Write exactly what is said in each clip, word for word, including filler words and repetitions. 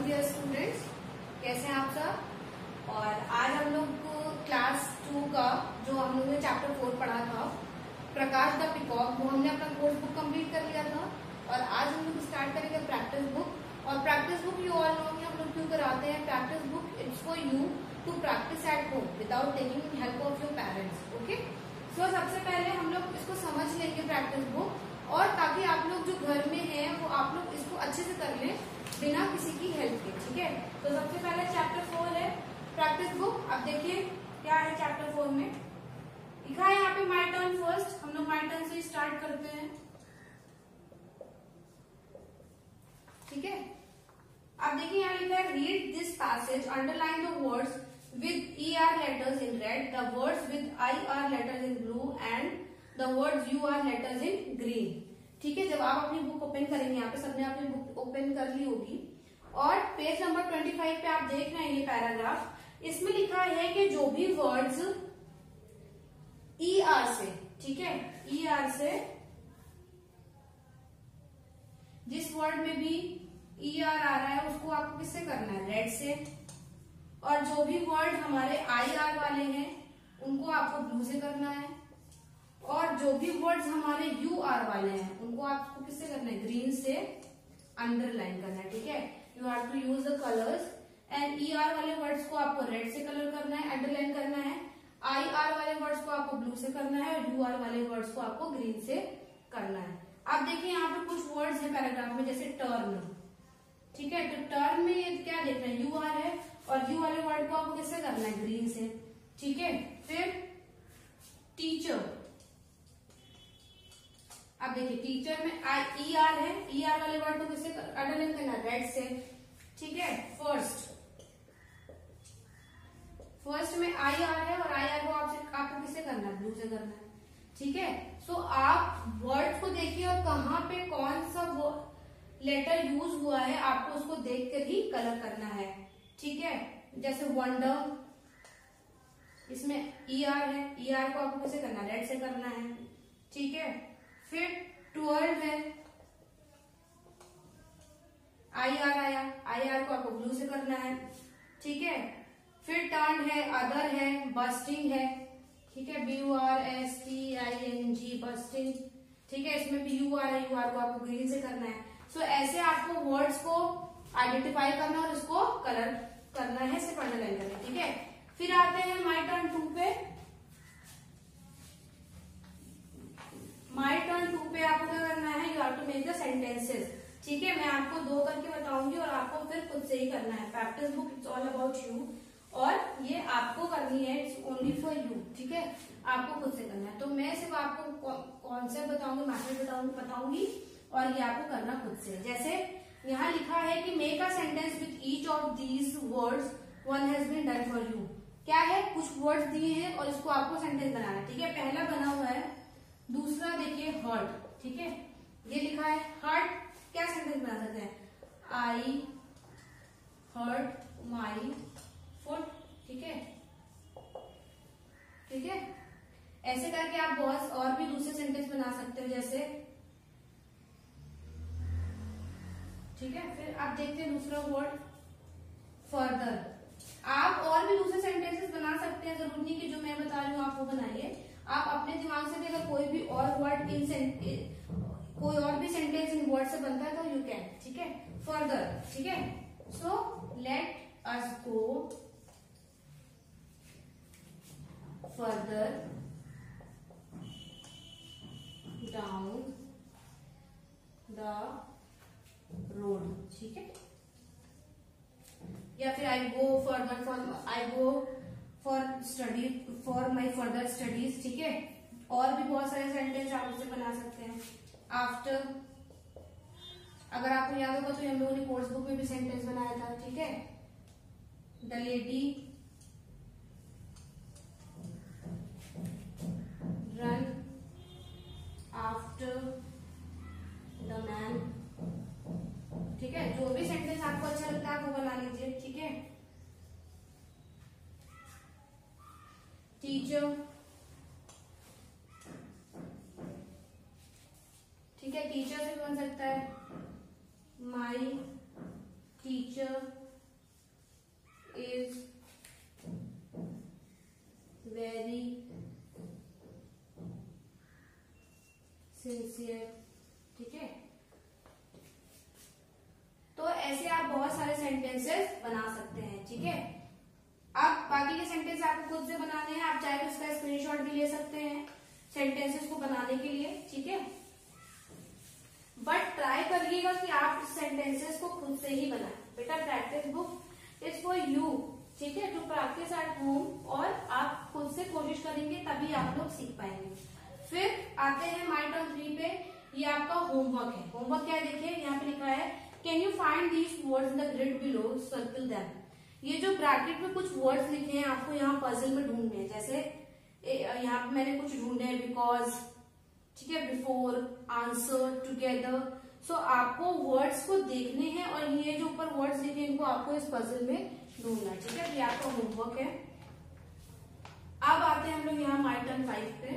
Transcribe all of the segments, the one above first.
Dear students, कैसे हैं आप सब। और आज हम लोग को क्लास टू का जो हम लोग ने चैप्टर फोर पढ़ा था प्रकाश द पिकॉक, वो हमने अपना कोर्स बुक कंप्लीट कर लिया था। और आज हम लोग स्टार्ट करेंगे प्रैक्टिस बुक। और practice book you all know कि हम लोग क्यों कराते हैं practice book. It's for you to practice at home without taking help of your parents. Okay, so सबसे पहले हम लोग इसको समझ लेंगे प्रैक्टिस बुक, और ताकि आप लोग जो घर में हैं वो आप लोग इसको अच्छे से कर लें बिना किसी की हेल्प के। ठीक है, तो सबसे पहले चैप्टर फोर है प्रैक्टिस बुक। अब देखिए क्या है चैप्टर फोर में लिखा है यहाँ पे माय टर्न फर्स्ट। हम लोग माय टर्न से स्टार्ट करते हैं। ठीक है, अब देखिए यहाँ लिखा है read this passage, underline the words with E R letters in red, the words with I R letters in blue and the words U R letters in green. ठीक है, जब आप अपनी बुक ओपन करेंगे, यहाँ पे सबने अपनी बुक ओपन कर ली होगी और पेज नंबर ट्वेंटी फाइव पे आप देख रहे हैं ये पैराग्राफ। इसमें लिखा है कि जो भी वर्ड्स ई आर से, ठीक है, ई आर से जिस वर्ड में भी ई आर आ रहा है उसको आपको किससे करना है, रेड से। और जो भी वर्ड हमारे आई आर वाले हैं उनको आपको ब्लू से करना है। और जो भी वर्ड्स हमारे यू आर वाले हैं उनको आपको किससे करना है, ग्रीन से अंडरलाइन करना है। ठीक है, you have to use the colours. And E R वाले वर्ड्स को आपको रेड से कलर करना है, अंडरलाइन करना है। आई आर वाले वर्ड्स को आपको ब्लू से करना है और यू आर वाले वर्ड्स को आपको ग्रीन से करना है। अब देखिए यहाँ पे कुछ वर्ड्स है पैराग्राफ में, जैसे टर्न। ठीक है, तो टर्न में ये क्या देखना है, यू आर है और यू वाले वर्ड को आपको किससे करना है, ग्रीन से। ठीक है, फिर टीचर। अब देखिए टीचर में आई ई आर है, ई आर वाले वर्ड को किससे अंडरलाइन करना है, रेड से। ठीक है, फर्स्ट फर्स्ट में आई आर है और आई आर को आपसे आपको किससे करना है, ब्लू से करना है। ठीक है, सो आप वर्ड को देखिए और कहाँ पे कौन सा वो लेटर यूज हुआ है आपको उसको देखकर ही कलर करना है। ठीक है, जैसे वंडर, इसमें ई आर है, ई आर को आपको किससे करना है, रेड से करना है। ठीक है, फिर ट्वेल्व है, आई आर आया, आई आर को आपको ब्लू से करना है। ठीक है, फिर टर्न है, अदर है, बस्टिंग है। ठीक है, B U R S T I N G, bursting. ठीक है, इसमें भी यू आर है, यू आर को आपको ग्रीन से करना है। सो so, ऐसे आपको वर्ड्स को आइडेंटिफाई करना और इसको कलर करना है, सिर्फ अंडरलाइन करना है। ठीक है, फिर आते हैं माई टर्न टू पे। माई टर्न टू पे आपको क्या करना है, you have to make the sentences. ठीक है, मैं आपको दो करके बताऊंगी और आपको फिर खुद से ही करना है। Practice book it's all about you और ये आपको करनी है, इट्स ओनली फॉर यू। ठीक है, आपको खुद से करना है। तो मैं सिर्फ आपको कॉन्सेप्ट बताऊंगी, मैथड बताऊंगी बताऊंगी और ये आपको करना खुद से। जैसे यहाँ लिखा है कि make a sentence with each of these words, one has been done for you. क्या है, कुछ वर्ड्स दिए हैं और इसको आपको सेंटेंस बनाना है। ठीक है, पहला बना हुआ है, दूसरा देखिए हर्ट। ठीक है, ये लिखा है हर्ट, क्या सेंटेंस बना सकते हैं, आई हर्ट माई फुट। ठीक है, ठीक है, ऐसे करके आप बहुत और भी दूसरे सेंटेंस बना सकते हो जैसे। ठीक है, फिर आप देखते हैं दूसरा वर्ड फर्दर। आप और भी दूसरे सेंटेंसेस बना सकते हैं, जरूर नहीं कि जो मैं बता रही हूँ आप वो बनाइए। आप अपने दिमाग से भी अगर कोई भी और वर्ड इन कोई और भी सेंटेंस इन वर्ड से बनता है तो यू कैन। ठीक है, फर्दर। ठीक है, so let us go further down the road. ठीक है, या फिर I go further for I go for study for my further studies. ठीक है, और भी बहुत सारे सेंटेंस आप उससे बना सकते हैं। आफ्टर, अगर आपको याद होगा तो हम लोगों ने कोर्स बुक में भी सेंटेंस बनाया था। ठीक है, the lady run after the man. ठीक है, जो भी सेंटेंस आपको अच्छा लगता है वो बना लीजिए। ठीक है, टीचर। ठीक है, टीचर से बन सकता है माई टीचर सिंसियर, ठीक है। तो ऐसे आप बहुत सारे सेंटेंसेस बना सकते हैं, ठीक है। अब बाकी के सेंटेंस आपको खुद से बनाने हैं, आप चाहे तो इसका स्क्रीनशॉट भी ले सकते हैं सेंटेंसेस को बनाने के लिए, ठीक है। बट ट्राई करिएगा कि आप इस सेंटेंसेस को खुद से ही बनाएं। बेटा practice book is for you, ठीक है, टू प्रैक्टिस एट होम, और आप खुद से कोशिश करेंगे तभी आप लोग सीख पाएंगे। फिर आते हैं माय टर्न थ्री पे, ये आपका होमवर्क है। होमवर्क क्या है देखिए, यहाँ पे लिखा है can you find these words in the grid below, circle them. ये जो ब्रैकेट में कुछ वर्ड्स लिखे हैं आपको यहाँ पजल में ढूंढने हैं। जैसे यहाँ पे मैंने कुछ ढूंढे हैं, बिकॉज, ठीक है, बिफोर, आंसर, टुगेदर। सो आपको वर्ड्स को देखने हैं और ये जो ऊपर वर्ड्स लिखे हैं इनको आपको इस पजल में ढूंढना है, ठीक है। ये आपका होमवर्क है। अब आते हैं हम लोग यहाँ माय टर्न फाइव पे।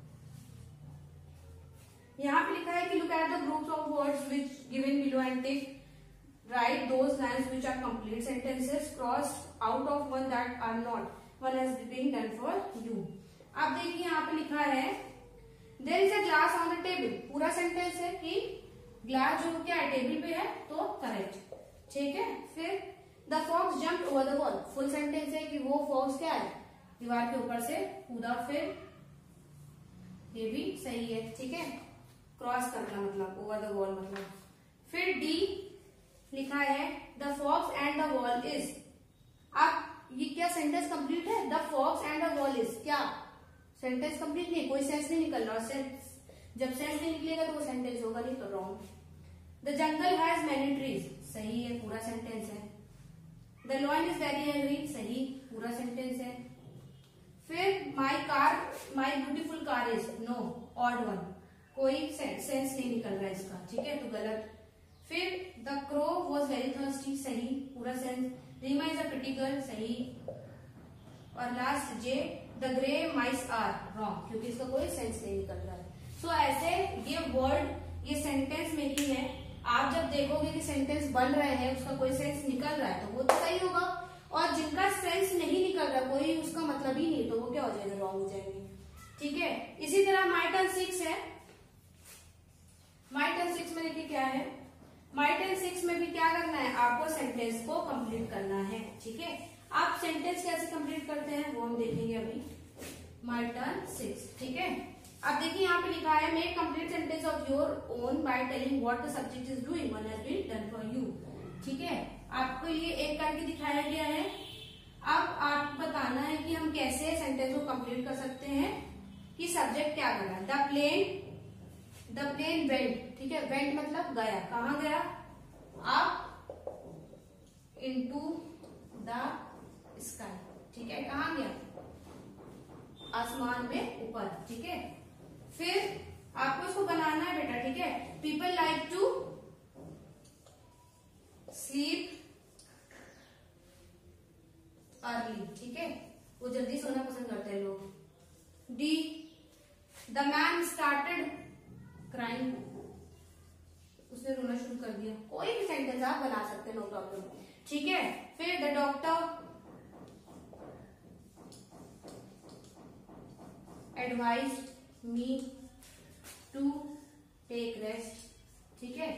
यहाँ पे लिखा है कि look at the groups of words which given below and tick write those lines which are complete sentences, cross out of one that are not. One has been done for you. अब देखिए यहाँ पे लिखा है there is a glass on the table. पूरा sentence है कि glass जो क्या है टेबल पे है, तो करेक्ट, ठीक है। फिर the fox jumped over the wall. Full sentence है कि वो फॉक्स क्या है, दीवार के ऊपर से कूदा। फिर ये भी सही है, ठीक है, क्रॉस करना मतलब ओवर द वॉल मतलब। फिर डी लिखा है the fox and the wall is. अब ये क्या सेंटेंस कंप्लीट है, the fox and the wall is, क्या सेंटेंस कंप्लीट नहीं, कोई सेंस नहीं निकल रहा। सेंस जब सेंस नहीं निकलेगा तो वो सेंटेंस होगा नहीं, तो wrong. The jungle has many trees, सही है, पूरा सेंटेंस है। The lion is very angry, सही, पूरा सेंटेंस है। फिर my car my beautiful car is, no, odd one, कोई सेंस नहीं निकल रहा है इसका, ठीक है, तो गलत। फिर the crow was very thirsty, सही, पूरा sense. Reema is a pretty girl, सही। और last J the grey mice are, wrong, क्योंकि इसका कोई सेंस नहीं निकल रहा है। सो so, ऐसे ये वर्ड ये सेंटेंस मेकिंग है। आप जब देखोगे कि सेंटेंस बन रहे हैं उसका कोई सेंस निकल रहा है तो वो तो सही होगा, और जिनका सेंस नहीं निकल रहा, कोई उसका मतलब ही नहीं, तो वो क्या हो जाएगा, रॉन्ग हो जाएंगे, ठीक है। इसी तरह माय टर्न सिक्स है। माय टर्न सिक्स में देखिए क्या है, माय टर्न सिक्स में भी क्या करना है, आपको सेंटेंस को कंप्लीट करना है, ठीक है। आप सेंटेंस कैसे कंप्लीट करते हैं वो हम देखेंगे अभी। माय टर्न सिक्स, ठीक है। अब देखिए यहाँ पे लिखा है make complete sentence of your own by telling what the subject is doing, one has been done for you, ठीक है। आपको ये एक करके दिखाया गया है। अब आप बताना है कि हम कैसे सेंटेंस को कंप्लीट कर सकते हैं, कि सब्जेक्ट क्या करना है। The plane the plane went, ठीक है, वेंट मतलब गया, कहाँ गया, अप इनटू द स्काई, ठीक है, कहाँ गया, आसमान में ऊपर, ठीक है। फिर आपको इसको बनाना है बेटा, ठीक है। People like to sleep early, ठीक है, वो जल्दी सोना पसंद करते हैं लोग। D the man started crime, उसने रोना शुरू कर दिया। कोई भी सेंटेंस आप बना सकते हैं, नो प्रॉब्लम, ठीक है। फिर the doctor advise me to take rest, ठीक है।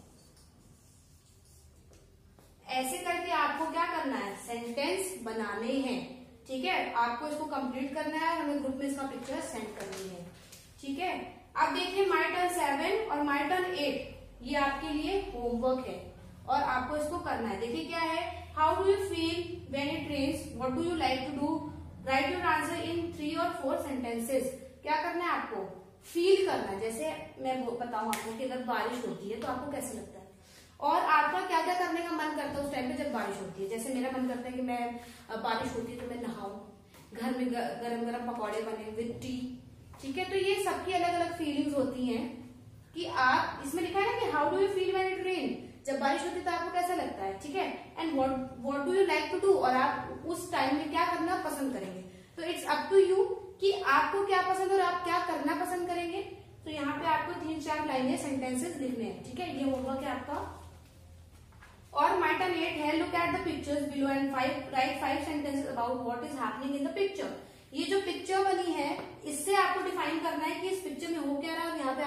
ऐसे करके आपको क्या करना है, सेंटेंस बनाने हैं, ठीक है। आपको इसको कंप्लीट करना है, हमें ग्रुप में इसका पिक्चर सेंड करनी है, ठीक है। अब देखिए माय टर्न सेवन और माय टर्न एट, ये आपके लिए होमवर्क है और आपको इसको करना है। देखिए क्या है, how do you feel when it rains, what do you like to do, write your answer in three और फोर सेंटेंसेस। क्या करना है, आपको फील करना है। जैसे मैं बताऊं आपको कि अगर बारिश होती है तो आपको कैसे लगता है, और आपका क्या क्या करने का मन करता है उस टाइम पे जब बारिश होती है। जैसे मेरा मन करता है कि मैं बारिश होती है तो मैं नहाऊं, घर में गरम गरम पकौड़े बने विद टी, ठीक है। तो ये सबकी अलग अलग फीलिंग्स होती हैं कि आप, इसमें लिखा है ना कि how do you feel when it rain, जब बारिश होती है तो आपको कैसा लगता है, ठीक है। And what what do you like to do, और आप उस टाइम में क्या करना पसंद करेंगे। तो इट्स अप टू यू कि आपको क्या पसंद है और आप क्या करना पसंद करेंगे। तो यहाँ पे आपको तीन चार लाइनें सेंटेंसेस लिखने हैं, ठीक है। ये होमवर्क है आपका। और माय टर्न एट है, look at the pictures below and five write five sentences about what is happening in the picture. ये जो पिक्चर बनी है इससे आपको डिफाइन करना है कि इस पिक्चर में हो क्या रहा है, और यहाँ पे आपको फाइव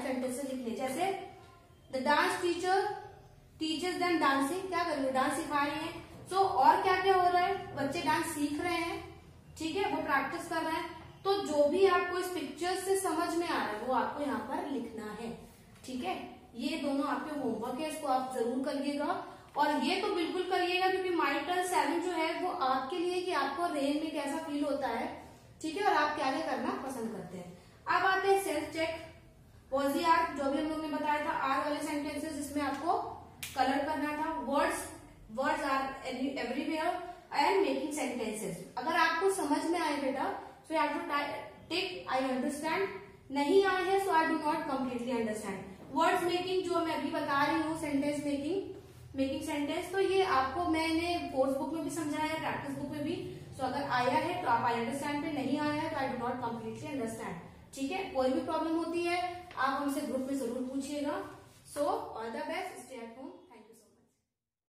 सेंटेंसेस लिखने। जैसे the dance teacher teachers them dancing, क्या कर रही है, डांस सिखा रही है। सो so, और क्या क्या हो रहा है, बच्चे डांस सीख रहे हैं, ठीक है, वो प्रैक्टिस कर रहे हैं। तो जो भी आपको इस पिक्चर से समझ में आ रहा है वो आपको यहाँ पर लिखना है, ठीक है। ये दोनों आपके होमवर्क है, इसको आप जरूर करिएगा। और ये तो बिल्कुल करिएगा क्योंकि माइटल सेवन जो है वो आपके लिए कि आपको रेन में कैसा फील होता है, ठीक है, और आप क्या क्या करना पसंद करते हैं। अब आते हैं self check. Was the are, जो भी हम लोग ने बताया था, आर वाले सेंटेंसेस जिसमें आपको कलर करना था। Words words are everywhere and making sentences. अगर आपको समझ में आए बेटा so you have to tick I understand, नहीं आए हैं so I do not completely understand. Words making जो मैं अभी बता रही हूँ, सेंटेंस मेकिंग मेकिंग सेंटेंस, तो ये आपको मैंने कोर्स बुक में भी समझाया है, प्रैक्टिस बुक में भी। सो so, अगर आया है तो आप आई अंडरस्टैंड पे, नहीं आया है तो I do not completely understand, ठीक है। कोई भी प्रॉब्लम होती है